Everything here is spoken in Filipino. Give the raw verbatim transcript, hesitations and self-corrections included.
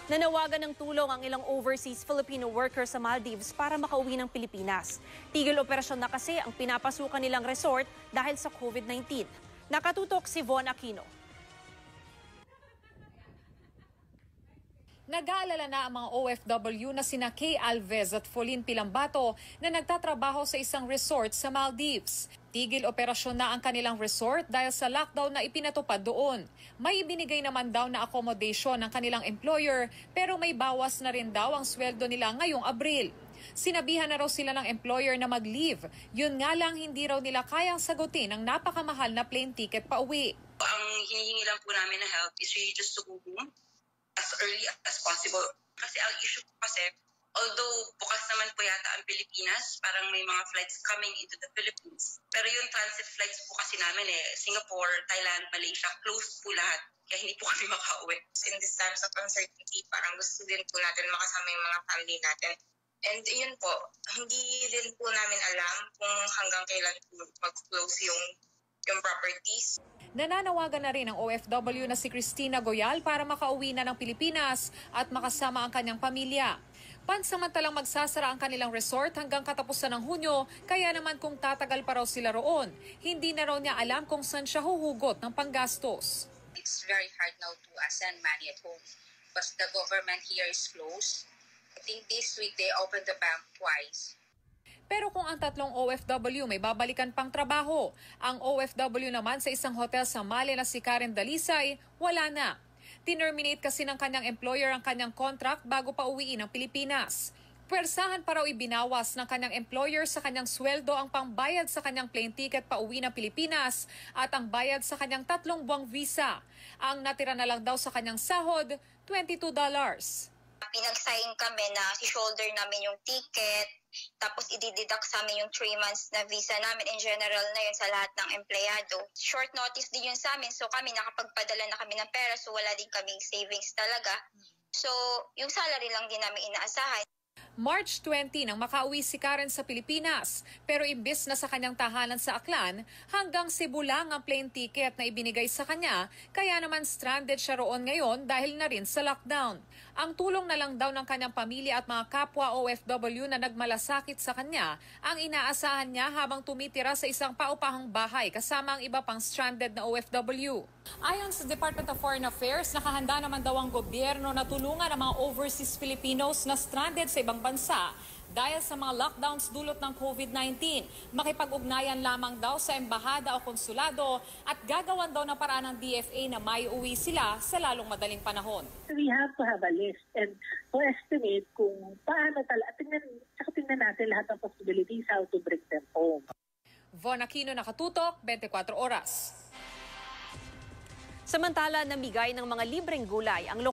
Nanawagan ng tulong ang ilang overseas Filipino workers sa Maldives para makauwi ng Pilipinas. Tigil operasyon na kasi ang pinapasukan nilang resort dahil sa COVID nineteen. Nakatutok si Von Aquino. Nag-aalala na ang mga O F W na sina Kay Alves at Folin Pilambato na nagtatrabaho sa isang resort sa Maldives. Tigil operasyon na ang kanilang resort dahil sa lockdown na ipinatupad doon. May ibinigay naman daw na accommodation ng kanilang employer pero may bawas na rin daw ang sweldo nila ngayong Abril. Sinabihan na raw sila ng employer na mag-leave. Yun nga lang hindi raw nila kayang sagutin ang napakamahal na plane ticket pa uwi. Ang hinihingi lang po namin na help is really just to go home as early as possible. Kasi ang issue po kasi, although bukas naman po yata ang Pilipinas, parang may mga flights coming into the Philippines. Pero yung transit flights po kasi namin eh, Singapore, Thailand, Malaysia, closed po lahat. Kaya hindi po kami makauwi. In this times of uncertainty, parang gusto din po natin makasama yung mga family natin. And yun po, hindi din po namin alam kung hanggang kailan po mag-close yung yung properties. Nananawagan na rin ang O F W na si Cristina Goyal para makauwi na ng Pilipinas at makasama ang kanyang pamilya. Pansamantalang magsasara ang kanilang resort hanggang katapusan ng Hunyo, kaya naman kung tatagal pa raw sila roon, hindi na raw niya alam kung saan siya huhugot ng panggastos. It's very hard now to uh, send money at home because the government here is closed. I think this week they opened the bank twice. Pero kung ang tatlong O F W may babalikan pang trabaho, ang O F W naman sa isang hotel sa Male na si Karen Dalisay, wala na. Tinerminate kasi ng kanyang employer ang kanyang contract bago pa uwiin ng Pilipinas. Pwersahan pa raw ibinawas ng kanyang employer sa kanyang sweldo ang pangbayad sa kanyang plane ticket pa uwi ng Pilipinas at ang bayad sa kanyang tatlong buwang visa. Ang natira na lang daw sa kanyang sahod, twenty-two dollars. Pinagsayin kami na si-shoulder namin yung ticket, tapos i-deduct sa amin yung three months na visa namin. In general na yun sa lahat ng empleyado. Short notice din yun sa amin, so kami nakapagpadala na kami ng pera, so wala din kaming savings talaga. So yung salary lang din namin inaasahan. March twenty nang makauwi si Karen sa Pilipinas, pero imbes na sa kanyang tahanan sa Aklan, hanggang Cebu lang ang plane ticket na ibinigay sa kanya, kaya naman stranded siya roon ngayon dahil na rin sa lockdown. Ang tulong na lang daw ng kanyang pamilya at mga kapwa O F W na nagmalasakit sa kanya ang inaasahan niya habang tumitira sa isang paupahang bahay kasama ang iba pang stranded na O F W. Ayon sa Department of Foreign Affairs, nakahanda naman daw ang gobyerno na tulungan ang mga overseas Filipinos na stranded sa ibang bansa dahil sa mga lockdowns dulot ng COVID nineteen. Makipag-ugnayan lamang daw sa embahada o konsulado at gagawan daw ng paraan ng D F A na may uwi sila sa lalong madaling panahon. We have to have a list and to estimate kung paano talaga, tingnan, tingnan natin lahat ng possibilities how to bring them home. Von Aquino, Nakatutok, twenty-four oras. Samantala, namigay ng mga libreng gulay ang